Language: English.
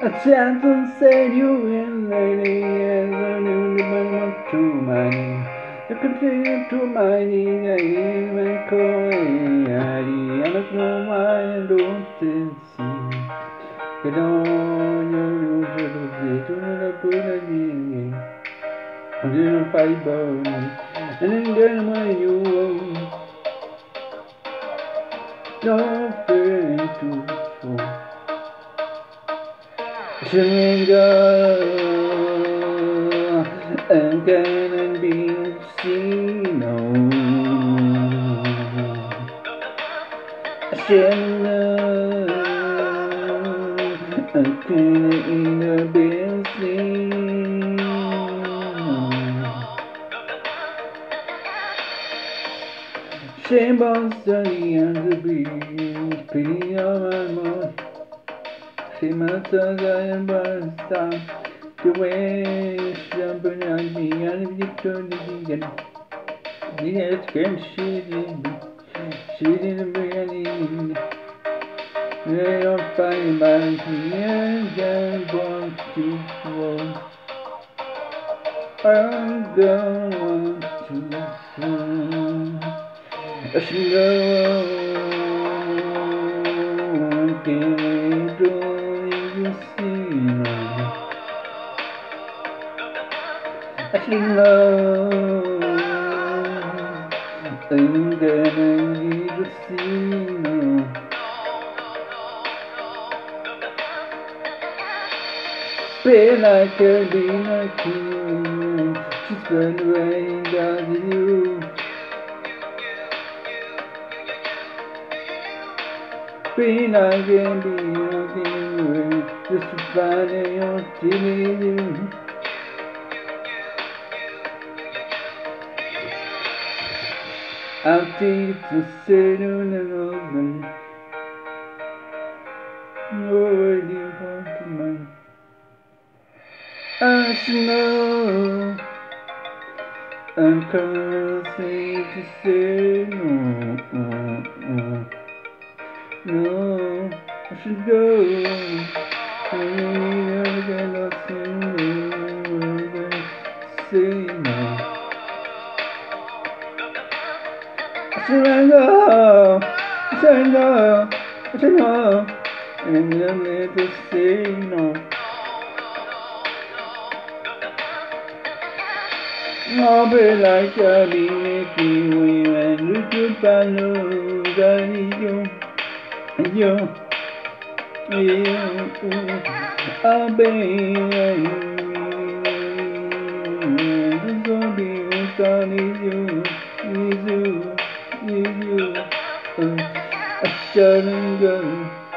A gentle said you in lady as a new development to my knee. You continue to my knee, I am a coy, I don't know why I don't see. Get on your usual day to the Buddha, I'm doing a fiber, and then get my you don't fear to fall. Shinga and can be seen. Shinga and can be seen. Shame on sunny and the breeze, pity on my mind. She must have gotten by the time to wish something on me and victory again. Yes, can she didn't really. They don't find by me and just want to walk. I'm going to fall. She can't you see now. I should know I'm gonna need to see now. Feel like a dinner king. She's been waiting on you. Feel like a dinner king. Just to find your TV. I'll take to sit on the road. Nobody wants to mind. I should know I'm cursing to say no. No, I should go. I really cannot say no. I surrender, I say no, and I'm there to say no. I'll be like a making way and look at my nose, I need you, I'll be just gonna be what I need you, I shouldn't go.